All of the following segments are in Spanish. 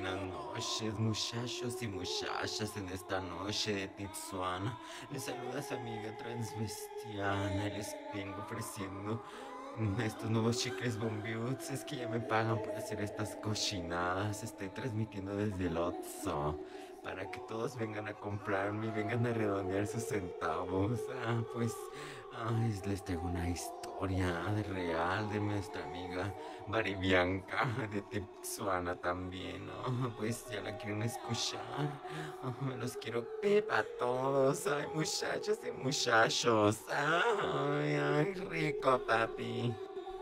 buenas noches, muchachos y muchachas, en esta noche de Tijuana. Les saluda su amiga transvestiana y les vengo ofreciendo estos nuevos chicles bombiuts. Es que ya me pagan por hacer estas cochinadas. Estoy transmitiendo desde el Otso para que todos vengan a comprarme y vengan a redondear sus centavos. Les traigo una historia real de nuestra amiga Maribianca de Tijuana también, ¿no? Pues ya la quieren escuchar. Los quiero pepa a todos. Ay, muchachos y muchachos. Ay, rico, papi.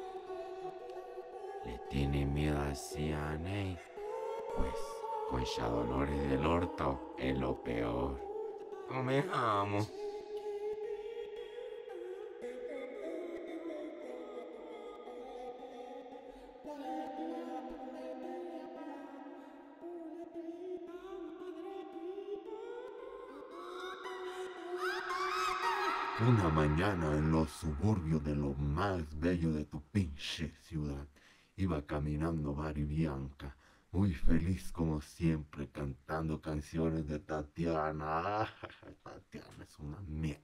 ¿Le tiene miedo a Cianey? Pues con Dolores del Orto es lo peor. Come amo. Una mañana en los suburbios de lo más bello de tu pinche ciudad, iba caminando Bianca, muy feliz como siempre, cantando canciones de Tatiana. Tatiana es una mierda.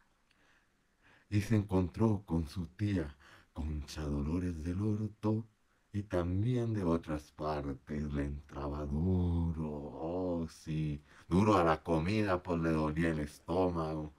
Y se encontró con su tía, Concha Dolores del Orto, y también de otras partes le entraba duro, oh sí, duro a la comida, pues le dolía el estómago.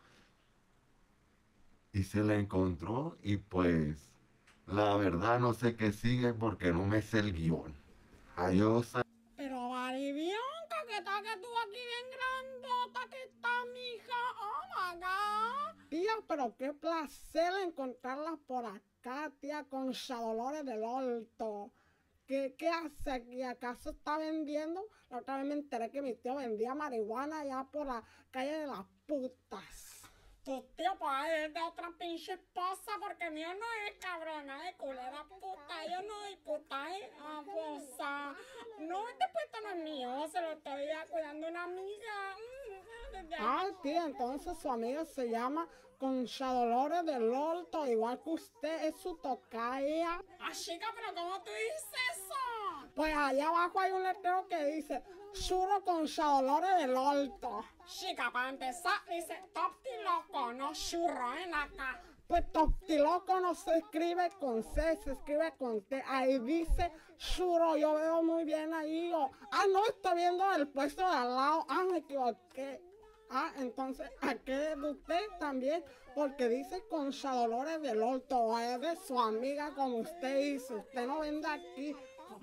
Y se la encontró y pues la verdad no sé qué sigue porque no me sé el guión. Adiós. Pero Bianca, ¿qué tal que tú aquí bien grandota que está, mija? Oh my God. Tía, pero qué placer encontrarla por acá, tía, con Dolores del Orto. ¿Qué hace aquí? ¿Acaso está vendiendo? La otra vez me enteré que mi tío vendía marihuana allá por la calle de las putas. Tu tío puede ir de otra pinche esposa porque mío no es cabrona de culera puta. Yo no soy puta, abusa. No, este puesto no es mío, se lo estoy cuidando una amiga. Tía, entonces su amiga se llama Concha Dolores del Orto, igual que usted, es su tocaya. Chica, pero ¿cómo tú dices eso? Pues allá abajo hay un letrero que dice Churro Concha Dolores del Orto. Chica, para empezar dice Toptiloco, no churro en acá. Pues Toptiloco no se escribe con C, se escribe con T. Ahí dice churro, yo veo muy bien ahí. No, estoy viendo el puesto de al lado. Me equivoqué. Entonces, aquí es de usted también, porque dice Concha Dolores del Orto, es de su amiga como usted dice. Usted no vende aquí.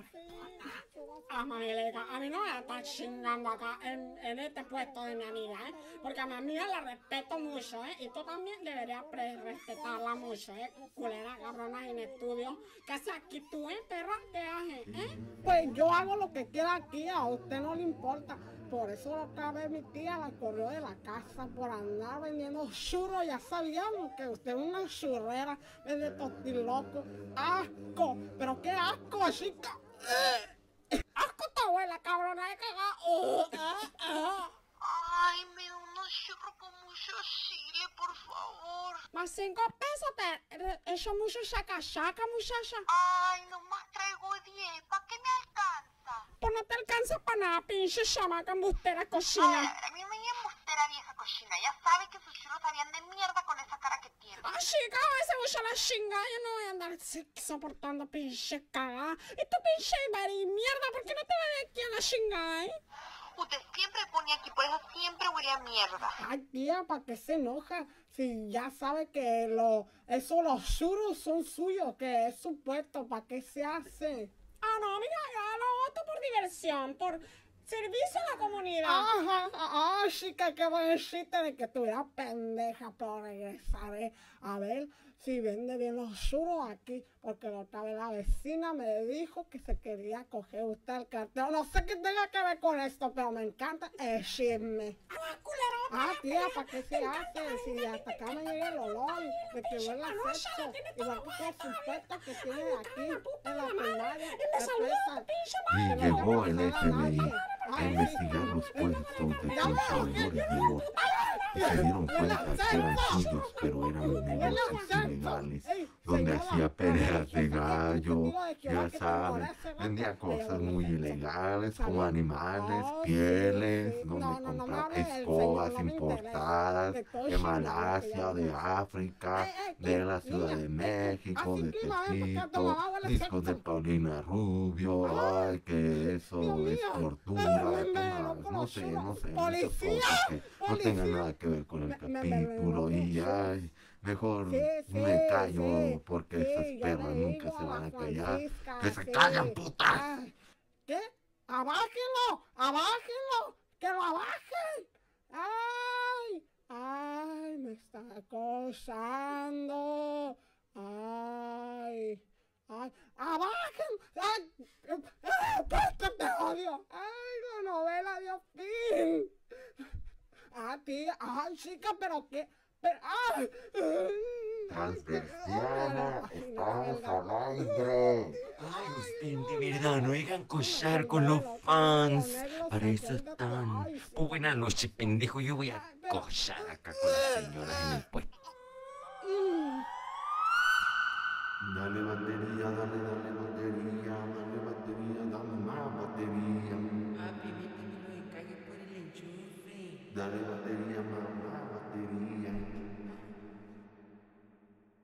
América, a mí no me está chingando acá en este puesto de mi amiga, porque a mi amiga la respeto mucho, y tú también deberías respetarla mucho, culera, cabrona, en estudio. ¿Qué haces aquí tú, perra? ¿Qué haces, Pues yo hago lo que quiera aquí, a usted no le importa. Por eso otra vez mi tía la corrió de la casa por andar vendiendo churros. Ya sabíamos que usted es una churrera, vende tostiloco. ¡Asco! ¿Pero qué asco, chica? ¡Asco tu abuela, cabrona de cagada! Ay, me da unos churros con mucho chile, por favor. Más 5 pesos, te echo mucho chaca, muchacha. Ay, nomás traigo 10, ¿para qué me alcanza? Pues no te alcanza para nada, pinche chamaca embustera cochina. A mí me llama embustera vieja cochina, ya sabes que sus churros sabían de mierda con esa cara que tiene. Chica, ese mucho la chingada, yo no voy a andar soportando pinche cagada. Y tu pinche mierda, ¿por qué no te vas de aquí a la chingada, Usted siempre pone aquí, por eso siempre huele a mierda. Ay, tía, ¿para qué se enoja? Si ya sabe que los churros son suyos, que es su puesto, ¿para qué se hace? No, mira, yo lo voto por diversión, por servicio a la comunidad. Chica, qué buen chiste de que estuviera pendeja, pero regresaré a ver si vende bien los churros aquí, porque la otra vez la vecina me dijo que se quería coger usted el cartero. No sé qué tenga que ver con esto, pero me encanta el chisme. Tía, ¿para qué se hace? Si hasta acá me llega el olor de que huele a sexo, igual que todos sus puestos que tiene aquí en la primaria. Y llegó el FBI a investigar los puestos de Concha del Orto. Y se dieron cuenta que eran suyos, pero eran negocios ilegales. donde Señora, hacía peleas de ese es el gallo, testigo de Jehová ya que te sabes, favorece, ¿va? vendía Ella cosas donde muy se- ilegales como ¿sabes? animales, Oh, sí, pieles, sí. donde No, no, no me compraba hables del Señor, escobas no me interesa. importadas Te estoy de chismeando que ya Malasia, no de más. África, ¿Qué? de la Ciudad Niña, de México, así de prima, ven para acá, tu Tepito, mamá huele discos de sexo. Paulina Rubio, ¡Ay, ay, que Dios eso es mío! tortura, ¿qué Me más? loco No los sé, chulos. no sé, muchas ¡Policía! cosas que no tengan ¡Policía! nada que ver con el Me capítulo loco los y chulos. ay, mejor Sí, me sí, callo sí, porque esas sí, yo perras le nunca digo se a van la a callar. ¡Que Francisca, se callan, sí. putas! Ay, ¿qué? ¡Abájenlo! ¡Abájenlo! ¡Que lo abajen! ¡Ay! ¡Ay! Me está acosando. ¡Ay! ¡Ay! ¡Abajen! ¡Ay! ¡Ay! ¡Te odio! ¡Ay! La novela dio fin. Ah, tía, ay, chica, pero qué, pero, ay, Transversiana, ay, no, estamos venga. al aire. Ay, Ay, usted, no, de verdad, no hagan no, collar no, con los bueno, fans. ponerlos Para aquí eso ahorita, están. ay, sí, Pues buenas noches, pendejo. Yo voy a ay, pero, collar acá con las señoras en el puesto. mm. Dale batería, dale batería, dale batería, dame más batería. Papi, métemelo de cague por el enchufe. Dale batería, mamá.